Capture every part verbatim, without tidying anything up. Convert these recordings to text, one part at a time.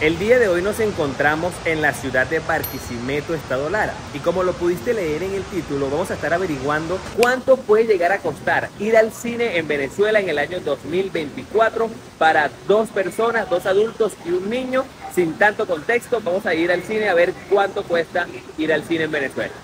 El día de hoy nos encontramos en la ciudad de Barquisimeto, Estado Lara. Y como lo pudiste leer en el título, vamos a estar averiguando cuánto puede llegar a costar ir al cine en Venezuela en el año dos mil veinticuatro para dos personas, dos adultos y un niño. Sin tanto contexto, vamos a ir al cine a ver cuánto cuesta ir al cine en Venezuela.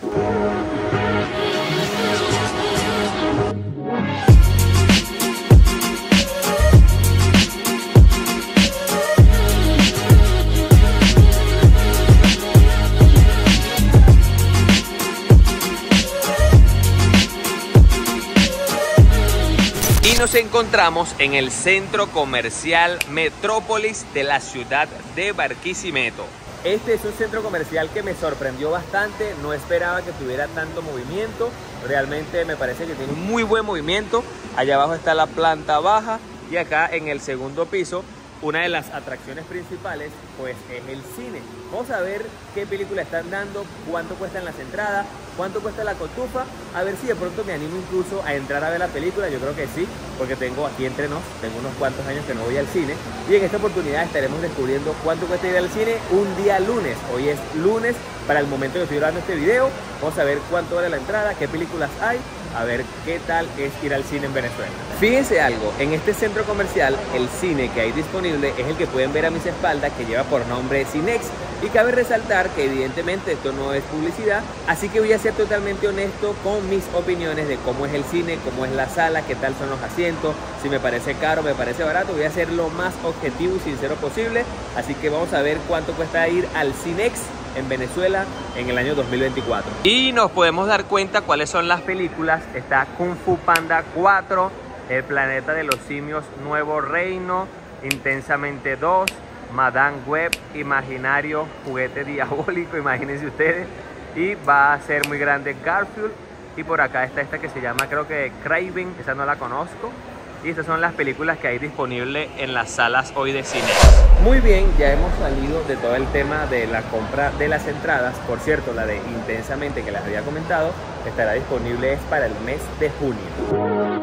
Nos encontramos en el centro comercial Metrópolis de la ciudad de Barquisimeto. Este es un centro comercial que me sorprendió bastante, no esperaba que tuviera tanto movimiento, realmente me parece que tiene un muy buen movimiento. Allá abajo está la planta baja y acá en el segundo piso una de las atracciones principales pues es el cine. Vamos a ver qué película están dando, cuánto cuestan las entradas, cuánto cuesta la cotufa, a ver si de pronto me animo incluso a entrar a ver la película. Yo creo que sí, porque tengo aquí entre nos, tengo unos cuantos años que no voy al cine y en esta oportunidad estaremos descubriendo cuánto cuesta ir al cine un día lunes. Hoy es lunes para el momento que estoy grabando este video. Vamos a ver cuánto vale la entrada, qué películas hay, a ver qué tal es ir al cine en Venezuela. Fíjense algo, en este centro comercial el cine que hay disponible es el que pueden ver a mis espaldas, que lleva por nombre Cinex. Y cabe resaltar que evidentemente esto no es publicidad, así que voy a ser totalmente honesto con mis opiniones de cómo es el cine, cómo es la sala, qué tal son los asientos, si me parece caro, me parece barato. Voy a ser lo más objetivo y sincero posible, así que vamos a ver cuánto cuesta ir al Cinex en Venezuela en el año dos mil veinticuatro. Y nos podemos dar cuenta cuáles son las películas. Está Kung Fu Panda cuatro, El Planeta de los Simios Nuevo Reino, Intensamente dos, Madame Web, Imaginario, Juguete Diabólico, imagínense ustedes. Y va a ser muy grande Garfield. Y por acá está esta que se llama, creo que Craven, esa no la conozco. Y estas son las películas que hay disponibles en las salas hoy de cine. Muy bien, ya hemos salido de todo el tema de la compra de las entradas. Por cierto, la de Intensamente que les había comentado estará disponible es para el mes de junio.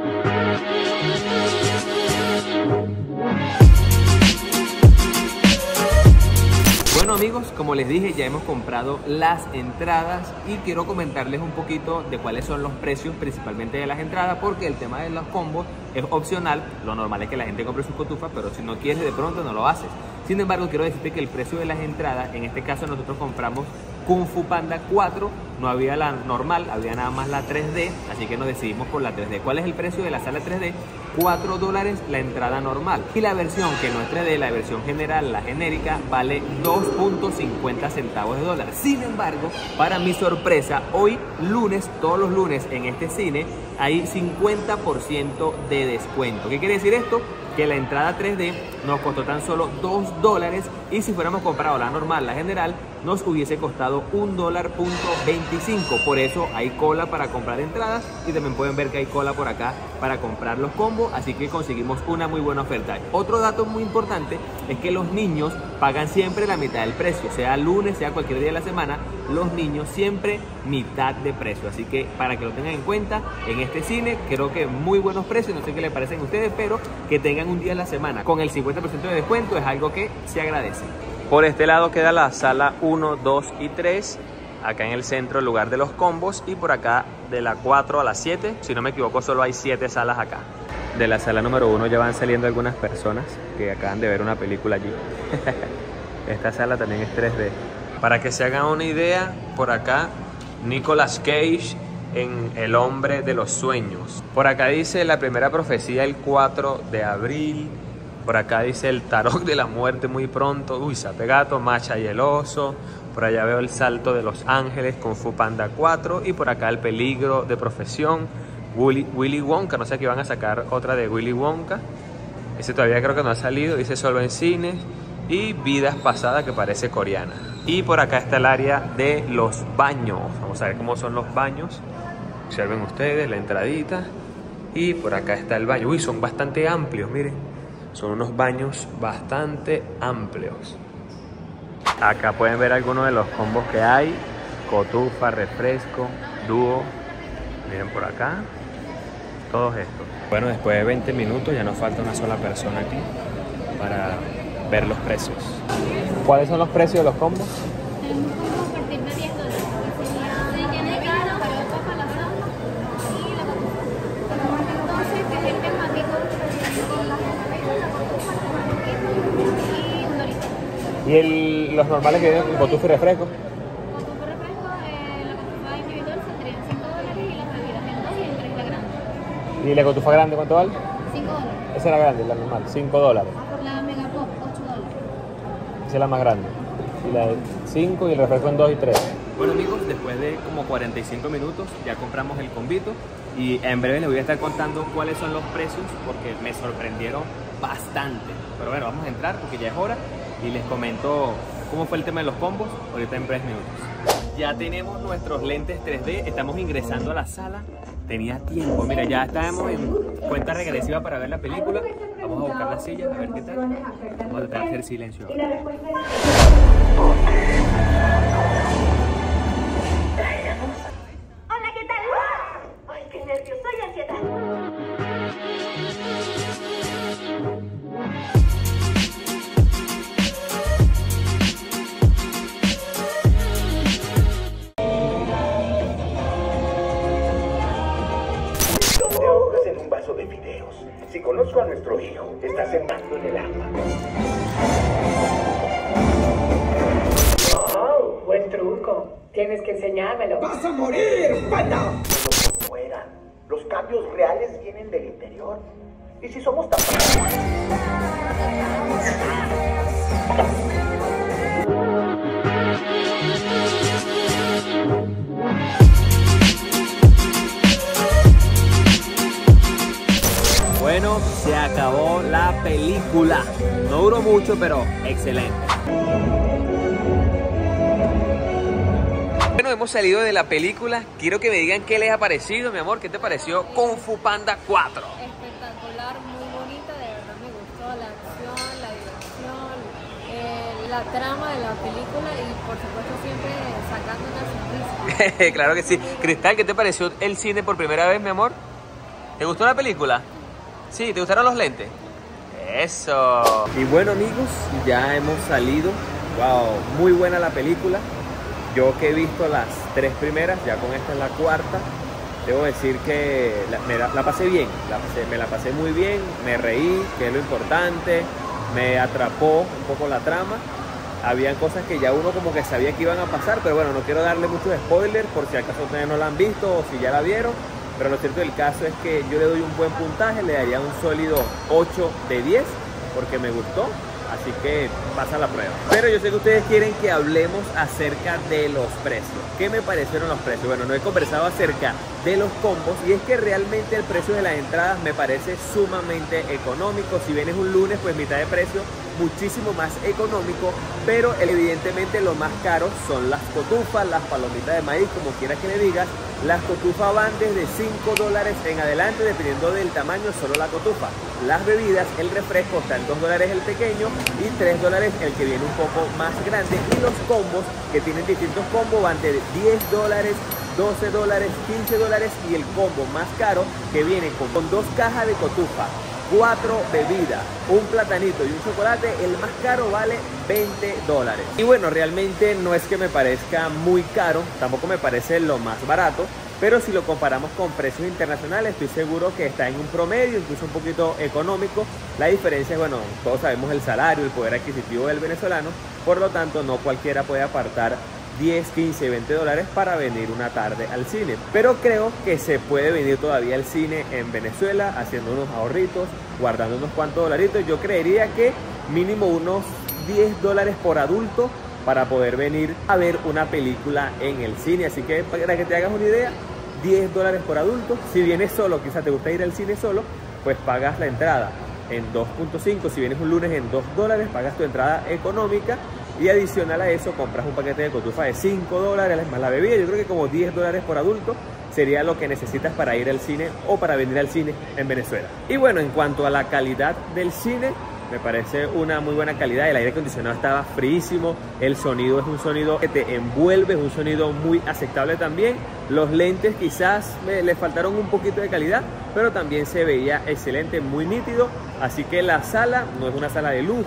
Bueno amigos, como les dije, ya hemos comprado las entradas y quiero comentarles un poquito de cuáles son los precios principalmente de las entradas, porque el tema de los combos es opcional. Lo normal es que la gente compre sus cotufas, pero si no quieres de pronto no lo haces. Sin embargo, quiero decirte que el precio de las entradas, en este caso nosotros compramos Kung Fu Panda cuatro, no había la normal, había nada más la tres D, así que nos decidimos por la tres D. ¿Cuál es el precio de la sala tres D? cuatro dólares la entrada normal. Y la versión que no es tres D, la versión general, la genérica, vale dos punto cincuenta centavos de dólar. Sin embargo, para mi sorpresa, hoy lunes, todos los lunes en este cine, hay cincuenta por ciento de descuento. ¿Qué quiere decir esto? Que la entrada tres D nos costó tan solo dos dólares y si fuéramos comprado la normal, la general, nos hubiese costado un dólar punto veinticinco. Por eso hay cola para comprar entradas y también pueden ver que hay cola por acá para comprar los combos, así que conseguimos una muy buena oferta. Otro dato muy importante es que los niños pagan siempre la mitad del precio, sea lunes, sea cualquier día de la semana, los niños siempre mitad de precio, así que para que lo tengan en cuenta, en este cine creo que muy buenos precios, no sé qué les parecen a ustedes, pero que tengan un día a la semana con el cincuenta por ciento de descuento es algo que se agradece. Por este lado queda la sala uno, dos y tres, acá en el centro el lugar de los combos, y por acá de la cuatro a la siete, si no me equivoco solo hay siete salas acá. De la sala número uno ya van saliendo algunas personas que acaban de ver una película allí. Esta sala también es tres D. Para que se hagan una idea, por acá Nicolas Cage en El Hombre de los Sueños. Por acá dice La Primera Profecía el cuatro de abril. Por acá dice El Tarot de la Muerte muy pronto. Uy, Sapegato, Macha y el Oso. Por allá veo El Salto de los Ángeles, Kung Fu Panda cuatro. Y por acá El Peligro de Profesión, Willy, Willy Wonka. No sé, que van a sacar otra de Willy Wonka. Ese todavía creo que no ha salido. Dice Solo en Cines. Y Vidas Pasadas, que parece coreana. Y por acá está el área de los baños. Vamos a ver cómo son los baños. Observen ustedes la entradita. Y por acá está el baño. Uy, son bastante amplios, miren. Son unos baños bastante amplios. Acá pueden ver algunos de los combos que hay. Cotufa, refresco, dúo. Miren por acá. Todos estos. Bueno, después de veinte minutos ya nos falta una sola persona aquí para ver los precios. ¿Cuáles son los precios de los combos? Tenemos como a partir de diez dólares. Sería tiene cara, pero para la sala y la cotufa. Entonces, que es el temático con la cotufa, y un dorito. ¿Y el, los normales que vienen, cotufa y refresco? Cotufa y refresco, eh, la cotufa individual saldría en cinco dólares y las bebidas en dos y en tres la grande. ¿Y la cotufa grande cuánto vale? cinco dólares. Esa es la grande, la normal, cinco dólares. La Mega Pop, ocho dólares. Esa es la más grande. Y la de cinco y el refresco en dos y tres. Bueno amigos, después de como cuarenta y cinco minutos ya compramos el combito y en breve les voy a estar contando cuáles son los precios porque me sorprendieron bastante. Pero bueno, vamos a entrar porque ya es hora y les comento cómo fue el tema de los combos ahorita en breves minutos. Ya tenemos nuestros lentes tres D, estamos ingresando a la sala. Tenía tiempo, mira, ya estábamos en cuenta regresiva para ver la película. Vamos a buscar la silla, a ver qué tal. Vamos a tratar de hacer silencio. Hola, ¿qué tal? Ay, qué nervios, soy ansiedad. No te ahogas en un vaso de fideos. Si conozco a nuestro hijo, está sembrando en el agua. Oh, buen truco. Tienes que enseñármelo. ¡Vas a morir, panda! Por fuera. Los cambios reales vienen del interior. ¿Y si somos tan... Bueno, se acabó la película. No duró mucho, pero excelente. Bueno, hemos salido de la película. Quiero que me digan qué les ha parecido, mi amor. ¿Qué te pareció Kung Fu Panda cuatro? Espectacular, muy bonita, de verdad me gustó la acción, la diversión, eh, la trama de la película y por supuesto siempre sacando una sonrisa. Claro que sí. Cristal, ¿qué te pareció el cine por primera vez, mi amor? ¿Te gustó la película? Sí, ¿te gustaron los lentes? Eso. Y bueno amigos, ya hemos salido. Wow, muy buena la película. Yo que he visto las tres primeras, ya con esta es la cuarta. Debo decir que la, me la, la pasé bien, la pasé, me la pasé muy bien, me reí, que es lo importante, me atrapó un poco la trama. Habían cosas que ya uno como que sabía que iban a pasar, pero bueno, no quiero darle muchos spoilers por si acaso ustedes no la han visto o si ya la vieron. Pero lo cierto del caso es que yo le doy un buen puntaje, le daría un sólido ocho de diez porque me gustó. Así que pasa la prueba. Pero yo sé que ustedes quieren que hablemos acerca de los precios. ¿Qué me parecieron los precios? Bueno, no he conversado acerca de los combos y es que realmente el precio de las entradas me parece sumamente económico. Si vienes un lunes, pues mitad de precio, muchísimo más económico, pero evidentemente lo más caro son las cotufas, las palomitas de maíz, como quieras que le digas. Las cotufas van desde cinco dólares en adelante, dependiendo del tamaño, solo la cotufa. Las bebidas, el refresco está en dos dólares el pequeño y tres dólares el que viene un poco más grande. Y los combos, que tienen distintos combos, van de diez dólares, doce dólares, quince dólares y el combo más caro que viene con, con dos cajas de cotufa, cuatro bebidas, un platanito y un chocolate, el más caro vale veinte dólares. Y bueno, realmente no es que me parezca muy caro, tampoco me parece lo más barato, pero si lo comparamos con precios internacionales, estoy seguro que está en un promedio, incluso un poquito económico. La diferencia es, bueno, todos sabemos el salario, el poder adquisitivo del venezolano, por lo tanto no cualquiera puede apartar diez, quince, veinte dólares para venir una tarde al cine. Pero creo que se puede venir todavía al cine en Venezuela haciendo unos ahorritos, guardando unos cuantos dolaritos. Yo creería que mínimo unos diez dólares por adulto para poder venir a ver una película en el cine. Así que para que te hagas una idea, diez dólares por adulto. Si vienes solo, quizás te gusta ir al cine solo, pues pagas la entrada en dos punto cinco. Si vienes un lunes en dos dólares, pagas tu entrada económica. Y adicional a eso, compras un paquete de cotufa de cinco dólares más la bebida. Yo creo que como diez dólares por adulto sería lo que necesitas para ir al cine o para venir al cine en Venezuela. Y bueno, en cuanto a la calidad del cine, me parece una muy buena calidad. El aire acondicionado estaba fríísimo, el sonido es un sonido que te envuelve, es un sonido muy aceptable también. Los lentes quizás me, le faltaron un poquito de calidad, pero también se veía excelente, muy nítido. Así que la sala no es una sala de lujo,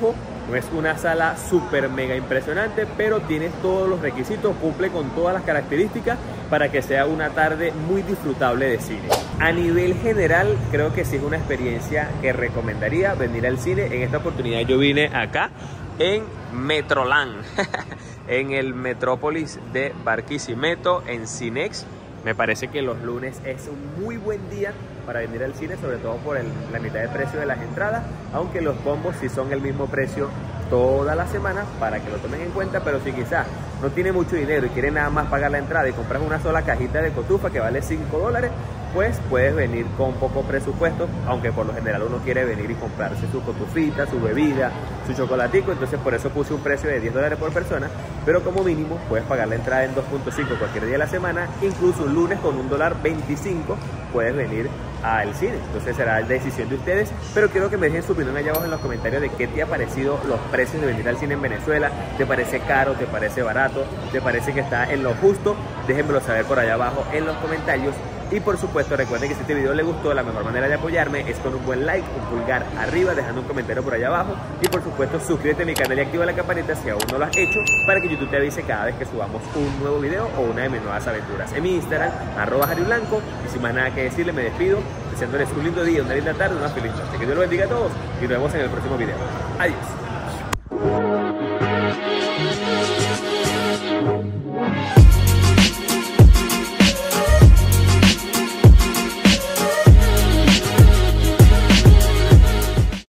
No es una sala súper mega impresionante, pero tiene todos los requisitos, cumple con todas las características para que sea una tarde muy disfrutable de cine. A nivel general, creo que sí es una experiencia que recomendaría venir al cine. En esta oportunidad yo vine acá en Metroland, en el Metrópolis de Barquisimeto, en Cinex. Me parece que los lunes es un muy buen día para venir al cine, sobre todo por el, la mitad de precio de las entradas, aunque los combos sí son el mismo precio toda la semana, para que lo tomen en cuenta. Pero si quizás no tiene mucho dinero y quiere nada más pagar la entrada y comprar una sola cajita de cotufa que vale cinco dólares, pues puedes venir con poco presupuesto, aunque por lo general uno quiere venir y comprarse su cotufita, su bebida, su chocolatico. Entonces por eso puse un precio de diez dólares por persona, pero como mínimo puedes pagar la entrada en dos punto cinco cualquier día de la semana. Incluso un lunes con un dólar veinticinco puedes venir al cine. Entonces será decisión de ustedes, pero quiero que me dejen su opinión allá abajo en los comentarios de qué te ha parecido los precios de venir al cine en Venezuela. ¿Te parece caro? ¿Te parece barato? ¿Te parece que está en lo justo? Déjenmelo saber por allá abajo en los comentarios. Y por supuesto recuerden que si este video les gustó, la mejor manera de apoyarme es con un buen like, un pulgar arriba, dejando un comentario por allá abajo. Y por supuesto suscríbete a mi canal y activa la campanita si aún no lo has hecho, para que YouTube te avise cada vez que subamos un nuevo video o una de mis nuevas aventuras. En mi Instagram, arroba Jari Blanco. Y sin más nada que decirle, me despido deseándoles un lindo día, una linda tarde, una feliz noche. Que Dios los bendiga a todos y nos vemos en el próximo video. Adiós.